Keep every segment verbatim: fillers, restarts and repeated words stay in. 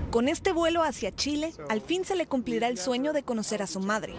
Con este vuelo hacia Chile, al fin se le cumplirá el sueño de conocer a su madre.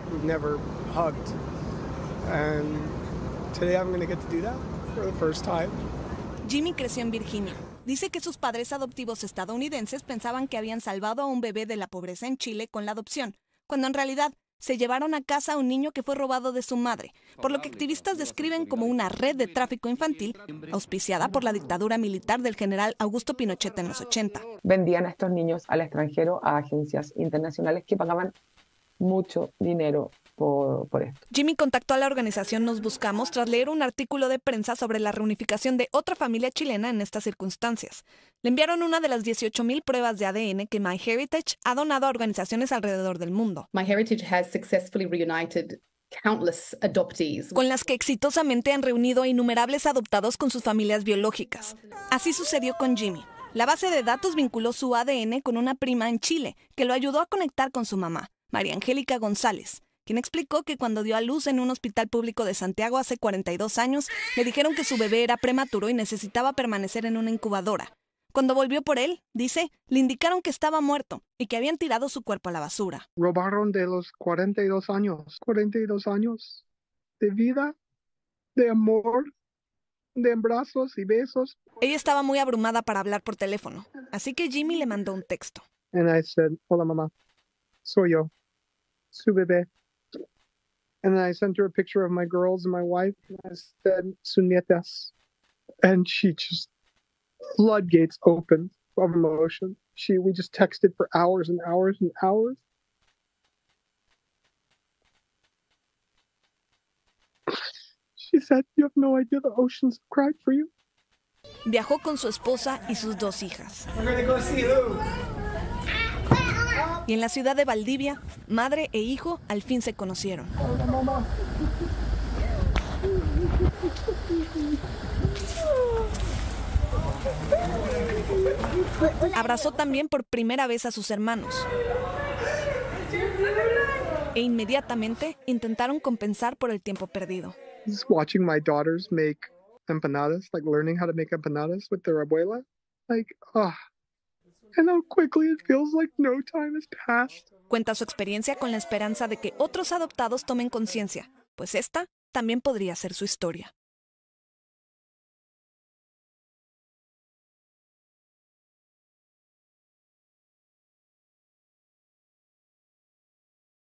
Jimmy creció en Virginia. Dice que sus padres adoptivos estadounidenses pensaban que habían salvado a un bebé de la pobreza en Chile con la adopción, cuando en realidad se llevaron a casa a un niño que fue robado de su madre, por lo que activistas describen como una red de tráfico infantil auspiciada por la dictadura militar del general Augusto Pinochet en los ochenta. Vendían a estos niños al extranjero a agencias internacionales que pagaban mucho dinero por, por esto. Jimmy contactó a la organización Nos Buscamos tras leer un artículo de prensa sobre la reunificación de otra familia chilena en estas circunstancias. Le enviaron una de las dieciocho mil pruebas de A D N que MyHeritage ha donado a organizaciones alrededor del mundo. MyHeritage has successfully reunited countless adoptees, con las que exitosamente han reunido a innumerables adoptados con sus familias biológicas. Así sucedió con Jimmy. La base de datos vinculó su A D N con una prima en Chile, que lo ayudó a conectar con su mamá, María Angélica González, quien explicó que cuando dio a luz en un hospital público de Santiago hace cuarenta y dos años, le dijeron que su bebé era prematuro y necesitaba permanecer en una incubadora. Cuando volvió por él, dice, le indicaron que estaba muerto y que habían tirado su cuerpo a la basura. Robaron de los cuarenta y dos años, cuarenta y dos años de vida, de amor, de abrazos y besos. Ella estaba muy abrumada para hablar por teléfono, así que Jimmy le mandó un texto. And I said, hola mamá, soy yo, su bebé. And then I sent her a picture of my girls and my wife, and I said, su nietas. And she just, floodgates opened of emotion. She, we just texted for hours and hours and hours. She said, you have no idea the oceans have cried for you. Viajó con su esposa y sus dos hijas. We're gonna go see who. Y en la ciudad de Valdivia, madre e hijo al fin se conocieron. Hola, mamá. Abrazó también por primera vez a sus hermanos. E inmediatamente intentaron compensar por el tiempo perdido. Just watching my daughters make empanadas, like learning how to make empanadas with their abuela, like, ah. Oh. And how quickly it feels like no time has passed. Cuenta su experiencia con la esperanza de que otros adoptados tomen conciencia, pues esta también podría ser su historia.